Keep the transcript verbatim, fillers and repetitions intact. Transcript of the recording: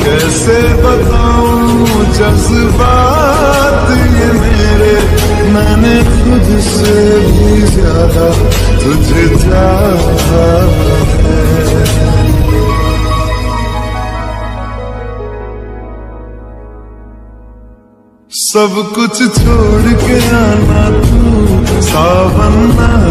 कैसे बताऊं जज्बात ये मेरे, मैंने खुद से भी ज्यादा तुझे चाहा है। सब कुछ छोड़ के आना तू, सावन